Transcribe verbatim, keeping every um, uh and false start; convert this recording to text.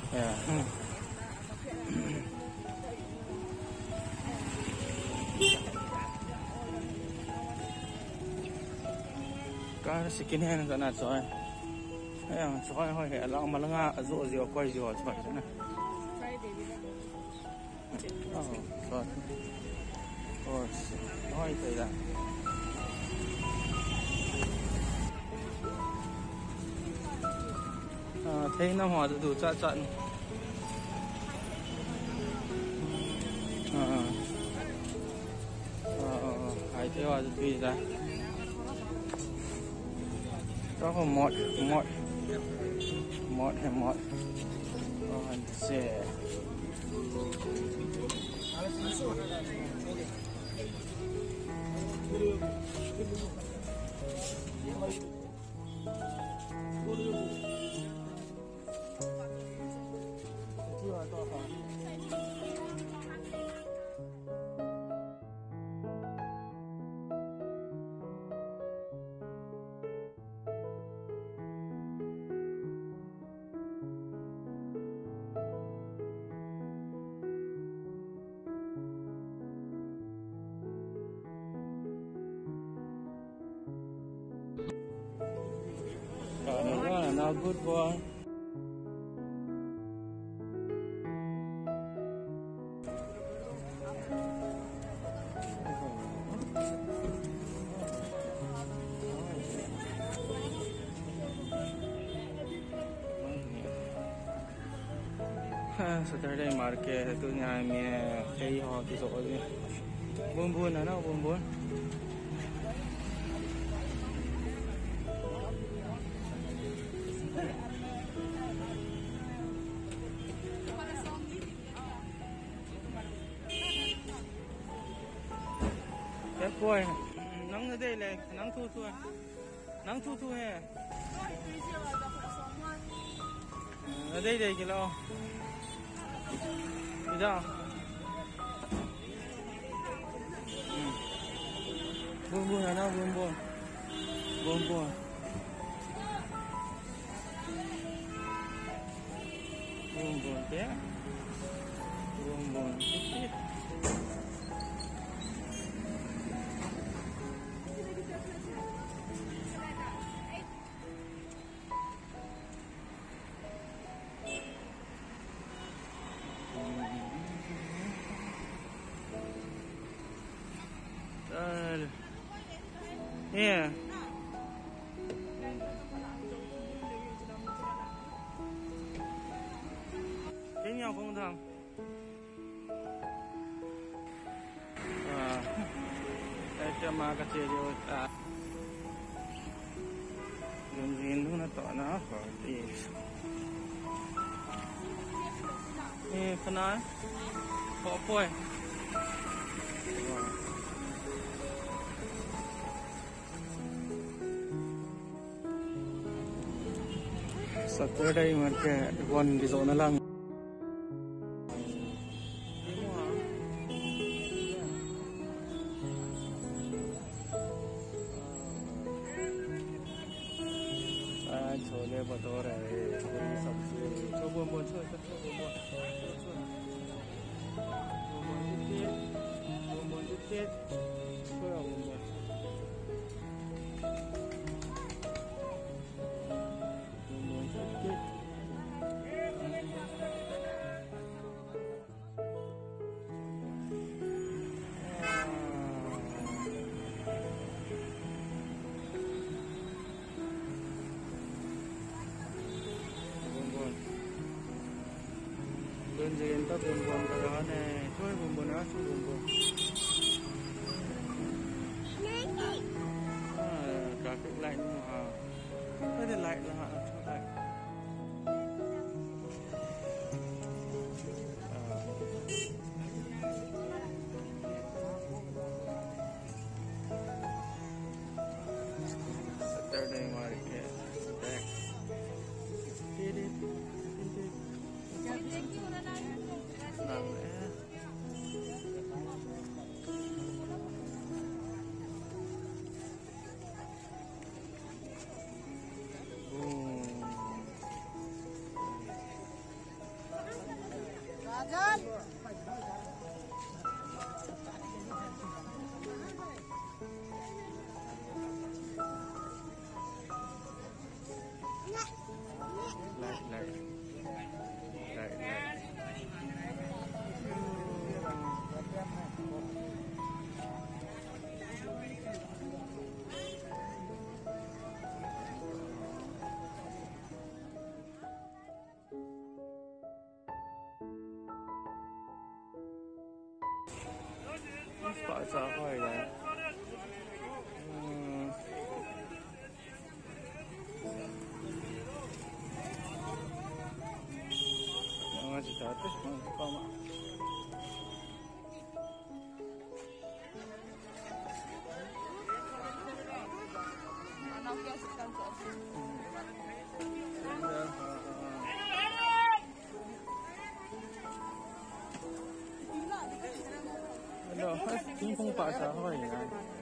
Yeah. Cái skin hand cái nào rồi? Thấy rồi hồi hè lão mà lăng à rượu rượu quay rượu rồi thế này. Oh, rồi. Ôi, nói thế là. À, thấy nó hòa đủ trận trận. À, à, hay thế hòa tùy ra. Đó là một một một hay một. Rồi sẽ. Uh, now good boy. Saturday market itu nyamnya Keiho tu soalnya. Bun-bun ada bun-bun. Đẹp boy, nắng ở đây là nắng thu thu, nắng thu thu hè. Ở đây đây kìa lo. Đi đâu? Buồn buồn là nào buồn buồn, buồn buồn. Buồn buồn thế, buồn buồn chút chút. Uh, yeah. Cái nhau không thằng. À, đây cho mà cái gì rồi ta. Dùng gì nó tỏ nó khỏi đi. Ê, phân nói. Khó phôi. Saturday market one di zona lang. Ah, chole bhature, puri sabzi, chobon bon chole, chobon bon, chobon tiket, chobon tiket, chobon bon. Bên gì ta buồn buồn cái đó này, thôi buồn buồn đó, thôi buồn buồn. À, cả cái lạnh mà, cái này lạnh là họ cho lạnh. Saturday market, back. Did it? Nặng lẽ. Oh. Light, light. Light, light. Spot sa ako eh. Hmm. Yang nga si Tate, mga kapama. Hello, yung pong pasa ako eh.